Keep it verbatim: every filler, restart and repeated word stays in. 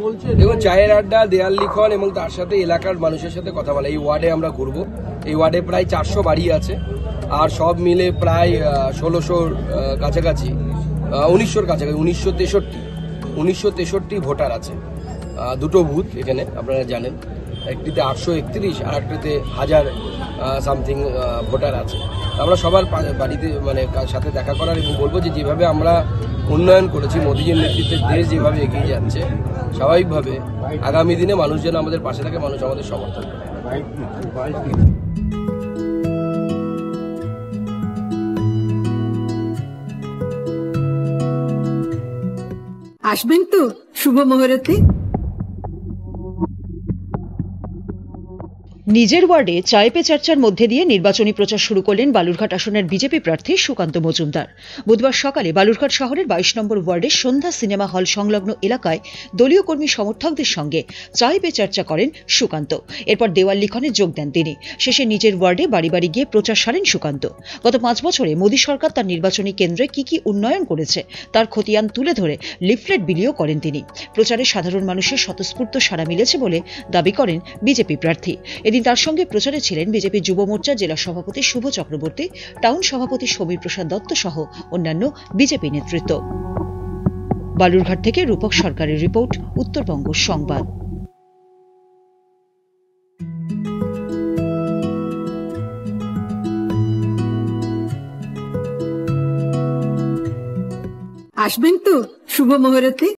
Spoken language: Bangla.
দেখুন, চায়ের আড্ডা, দেয়াল লিখন এবং তার সাথে এলাকার মানুষের সাথে কথা বলা। এই ওয়ার্ডে আমরা ঘুরবো। এই ওয়ার্ডে প্রায় চারশো বাড়ি আছে, আর সব মিলে প্রায় ষোলোশোর কাছাকাছি, উনিশশোর কাছাকাছি উনিশশো তেষট্টি উনিশশো তেষট্টি ভোটার আছে। দুটো বুথ এখানে আপনারা জানেন, একটিতে আটশো একত্রিশ আর একটিতে হাজার সামথিং ভোটার আছে। আমরা সবার বাড়িতে মানে সাথে দেখা করার এবং বলবো যে যেভাবে আমরা উন্নয়ন করেছি, মোদীজির নেতৃত্বে দেশ যেভাবে এগিয়ে যাচ্ছে, স্বাভাবিকভাবে আগামী দিনে মানুষ যেন আমাদের পাশে থাকে, মানুষ আমাদের সমর্থন করে। আসবেন তো শুভ মুহূর্তে। নিজের ওয়ার্ডে চায় পে চর্চার মধ্যে দিয়ে নির্বাচনী প্রচার শুরু করলেন বালুরঘাট আসনের বিজেপি প্রার্থী সুকান্ত মজুমদার। বুধবার সকালে বালুরঘাট শহরের বাইশ নম্বর ওয়ার্ডের সন্ধ্যা সিনেমা হল সংলগ্ন এলাকায় দলীয় কর্মী সমর্থকদের সঙ্গে চায় পে চর্চা করেন সুকান্ত। এরপর দেওয়াল লিখনে যোগ দেন তিনি। শেষে নিজের ওয়ার্ডে বাড়ি বাড়ি গিয়ে প্রচার সারেন সুকান্ত। গত পাঁচ বছরে মোদী সরকার তার নির্বাচনী কেন্দ্রে কি কি উন্নয়ন করেছে তার খতিয়ান তুলে ধরে লিফলেট বিলিও করেন তিনি। প্রচারে সাধারণ মানুষের স্বতঃস্ফূর্ত সাড়া মিলেছে বলে দাবি করেন বিজেপি প্রার্থী। এদিন তার সঙ্গে প্রচারে ছিলেন বিজেপি যুব মোর্চা জেলা সভাপতি শুভ চক্রবর্তী, টাউন সভাপতি সমীর প্রসাদ দত্ত সহ অন্যান্য বিজেপি নেতৃত্ব। বালুরঘাট থেকে রূপক সরকারের রিপোর্ট, উত্তরবঙ্গ সংবাদ। আসবেন তো শুভ মুহূর্তে।